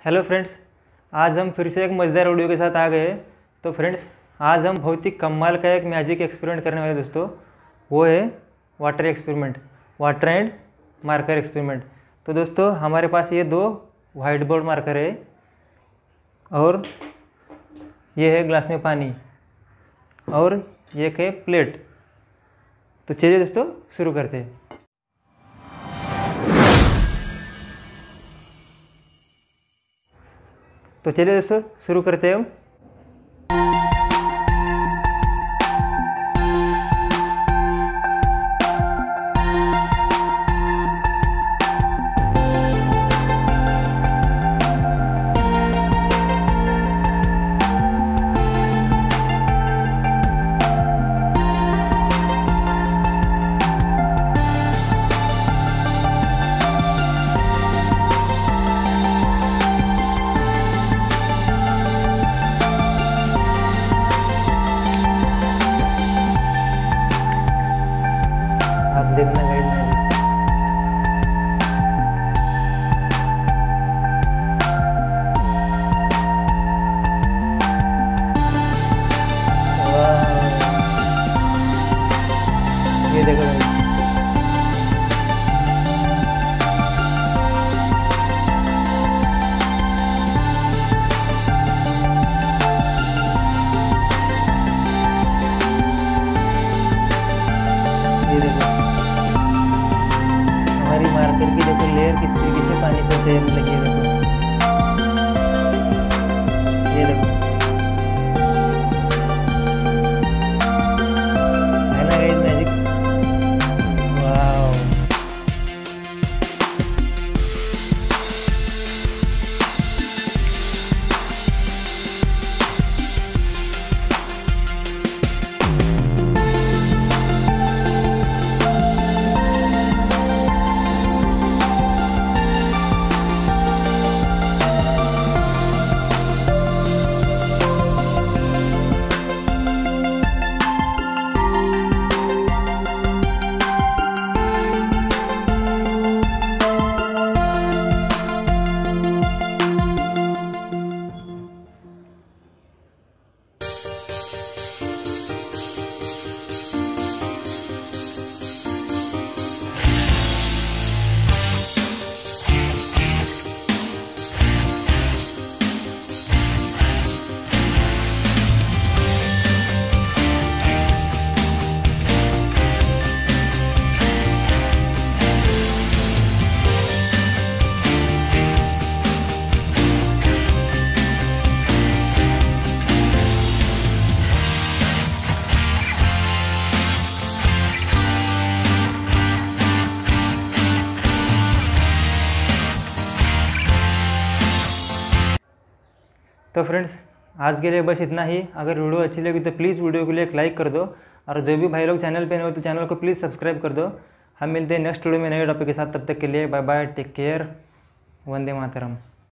Hello friends, आज हम फिर से एक मज़ेदार वीडियो के साथ आ गए। तो फ्रेंड्स, आज हम बहुत ही कमाल का एक मैजिक एक्सपेरिमेंट करने वाले दोस्तों। वो है water experiment, water and marker experiment. तो दोस्तों, हमारे पास ये दो वाइट बोर्ड मार्कर है और ये है ग्लास में पानी और ये है प्लेट। तो चलिए दोस्तों, शुरू करते हैं। तो चलिए दोस्तों, शुरू करते हैं हम। आप देखना गाइड में ये देखो गाइस। ये देखो हमारी मार्कर की देखो लेयर किस तरीके से पानी पर तैरने लगी है। देखो ये देखो, है ना गाइस मैजिक। वाओ, तो फ्रेंड्स, आज के लिए बस इतना ही। अगर वीडियो अच्छी लगी तो प्लीज़ वीडियो के लिए एक लाइक कर दो और जो भी भाई लोग चैनल पे नए हो तो चैनल को प्लीज़ सब्सक्राइब कर दो। हम मिलते हैं नेक्स्ट वीडियो में नए टॉपिक के साथ। तब तक के लिए bye bye, take care, Vande मातरम।